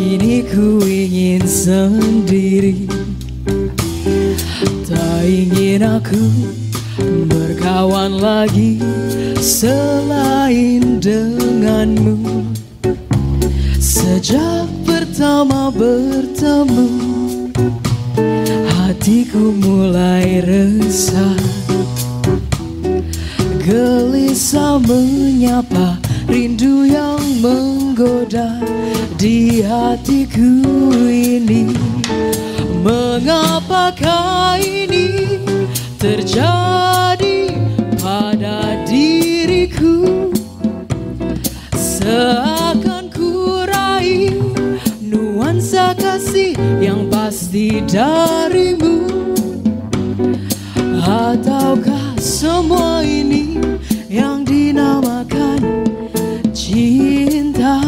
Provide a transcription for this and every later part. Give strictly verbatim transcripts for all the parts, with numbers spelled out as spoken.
Kini ku ingin sendiri, tak ingin aku berkawan lagi selain denganmu. Sejak pertama bertemu, hatiku mulai resah, gelisah menyapa rindu yang menggoda di hatiku ini. Mengapakah ini terjadi pada diriku? Seakan ku raih nuansa kasih yang pasti darimu. Ataukah semua ini yang dinamakan cinta?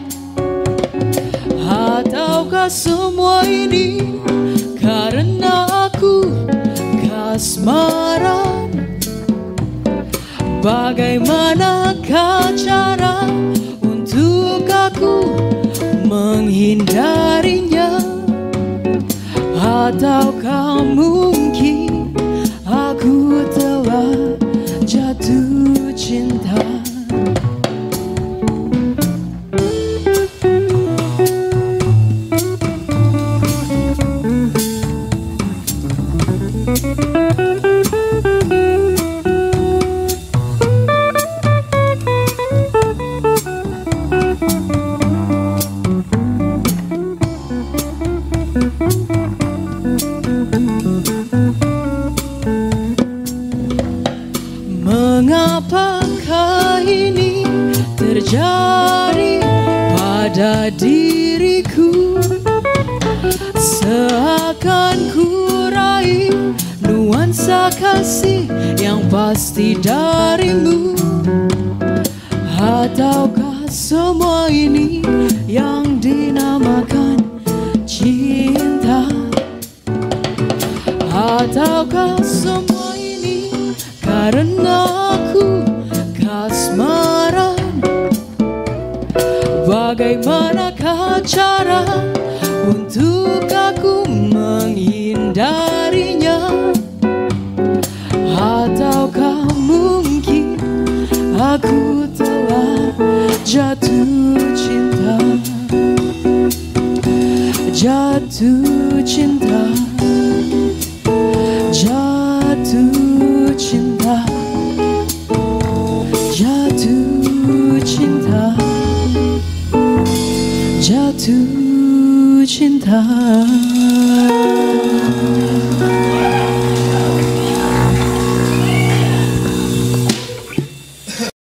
Ataukah semua ini karena aku kasmaran? Bagaimanakah cara untuk aku menghindarinya? Ataukah mungkin aku telah jatuh cinta? Mengapakah ini terjadi pada diriku? Seakan ku raih nuansa kasih yang pasti darimu. Ataukah semua ini yang dinamakan cinta? Ataukah semua ini karena aku kasmaran? Bagaimanakah cara untuk aku menghindarinya? Ataukah mungkin aku telah jatuh cinta? Jatuh cinta, jatuh cinta, jatuh cinta, jatuh cinta.